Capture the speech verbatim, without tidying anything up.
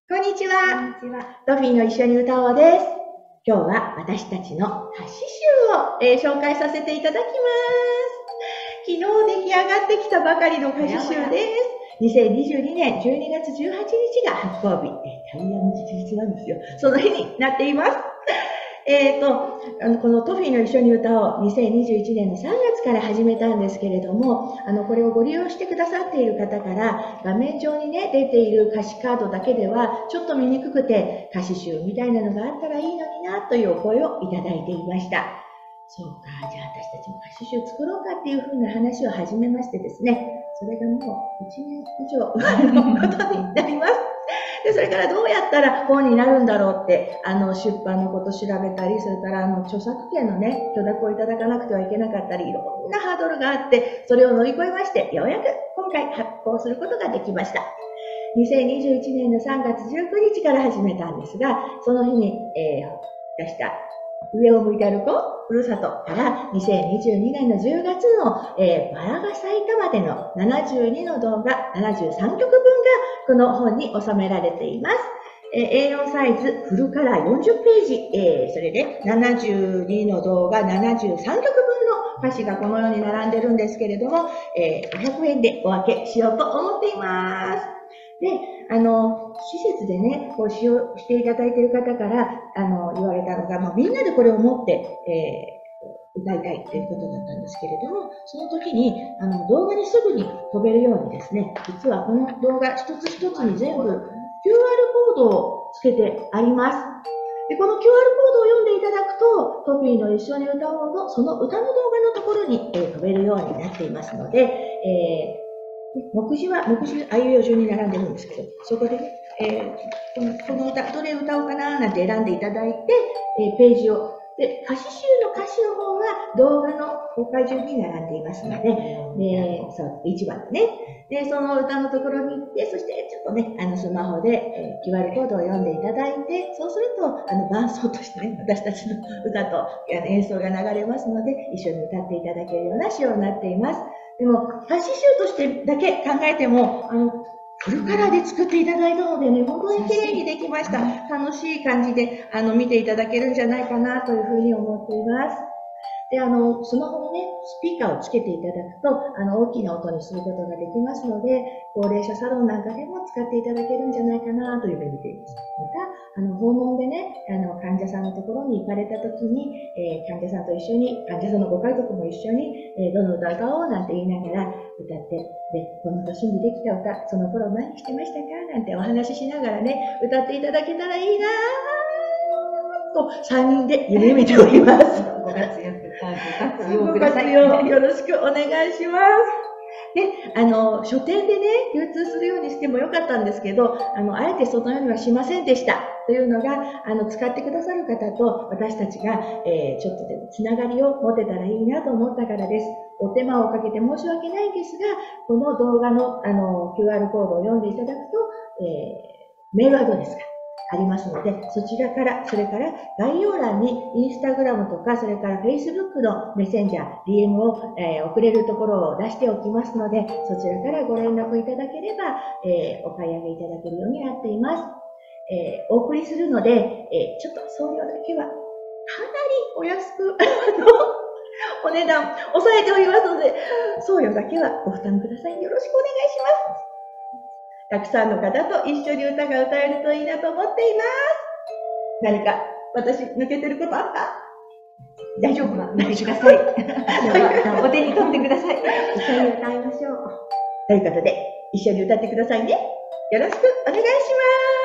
こんにちは。 こんにちは。 トフィーの一緒に歌おうです。今日は私たちの歌詞集を、えー、紹介させていただきます。昨日出来上がってきたばかりの歌詞集です。にせんにじゅうにねんじゅうにがつじゅうはちにちが発行日、えー、タイヤの実日なんですよ。その日になっています。えーと、あの、このトフィーの一緒に歌おうにせんにじゅういちねんのさんがつから始めたんですけれども、あの、これをご利用してくださっている方から、画面上にね、出ている歌詞カードだけでは、ちょっと見にくくて、歌詞集みたいなのがあったらいいのにな、というお声をいただいていました。そうか、じゃあ私たちも歌詞集作ろうかっていうふうな話を始めましてですね、それがもういちねん以上前のことになります。で、それからどうやったら本になるんだろうって、あの、出版のこと調べたり、それからあの、著作権のね、許諾をいただかなくてはいけなかったり、いろんなハードルがあって、それを乗り越えまして、ようやく今回発行することができました。にせんにじゅういちねんのさんがつじゅうくにちから始めたんですが、その日に、えー、出した上を向いて歩こう、ふるさとからにせんにじゅうにねんのじゅうがつの、えー、バラが咲いたまでのななじゅうにの動画、ななじゅうさんきょくぶんがこの本に収められています。えー、エーよん サイズフルカラーよんじゅっページ、えー、それでななじゅうにの動画ななじゅうさんきょくぶんの歌詞がこのように並んでるんですけれども、えー、ごひゃくえんでお分けしようと思っています。で、あの、施設でね、こう使用していただいている方から、あの、言われたのが、まあ、みんなでこれを持って、えー、歌いたいということだったんですけれども、その時に、あの、動画にすぐに飛べるようにですね、実はこの動画一つ一つに全部 キューアール コードをつけてあります。で、この キューアール コードを読んでいただくと、トフィーの一緒に歌おうの、その歌の動画のところに、えー、飛べるようになっていますので、えー目次は、目次、あいうえお順に並んでるんですけど、そこでね、えー、この、この歌、どれ歌おうかななんて選んでいただいて、えー、ページを、で、歌詞集の歌詞の方は動画の公開順に並んでいますので、で、そう、いちばんね。で、その歌のところに行って、そしてちょっとね、あの、スマホで、えー、キューアール コードを読んでいただいて、そうすると、あの、伴奏としてね、私たちの歌と演奏が流れますので、一緒に歌っていただけるような仕様になっています。でも、歌詞集としてだけ考えても、あの、フルカラーで作っていただいたのでね、本当に綺麗にできました。楽しい感じで、あの、見ていただけるんじゃないかなというふうに思っています。で、あの、スマホにね、スピーカーをつけていただくと、あの、大きな音にすることができますので、高齢者サロンなんかでも使っていただけるんじゃないかなというふうに見ています。また、あの、訪問でね、あの、患者さんのところに行かれたときに、えー、患者さんと一緒に、患者さんのご家族も一緒に、えー、どの歌歌おうなんて言いながら歌って、で、この年にできた歌、その頃何してましたかなんてお話ししながらね、歌っていただけたらいいなとさんにんで夢見ております。 ご活躍、 ご活用よろしくお願いします。で、あの、書店でね、流通するようにしてもよかったんですけど、あの、あえてそのようにはしませんでした。というのが、あの、使ってくださる方と私たちが、えー、ちょっとでもつながりを持てたらいいなと思ったからです。お手間をかけて申し訳ないんですが、この動画の、あの、キューアール コードを読んでいただくと、えー、メールアドレスがありますので、そちらから、それから概要欄にインスタグラムとか、それから Facebook のメッセンジャー、ディーエム を、えー、送れるところを出しておきますので、そちらからご連絡いただければ、えー、お買い上げいただけるようになっています。えー、お送りするので、えー、ちょっと送料だけはかなりお安く、お値段抑えておりますので、送料だけはご負担ください。よろしくお願いします。たくさんの方と一緒に歌が歌えるといいなと思っています。何か私抜けてることあった？大丈夫？ 抜けてください。お手に取ってください。一緒に歌いましょう。 ということで、一緒に歌ってくださいね。よろしくお願いします。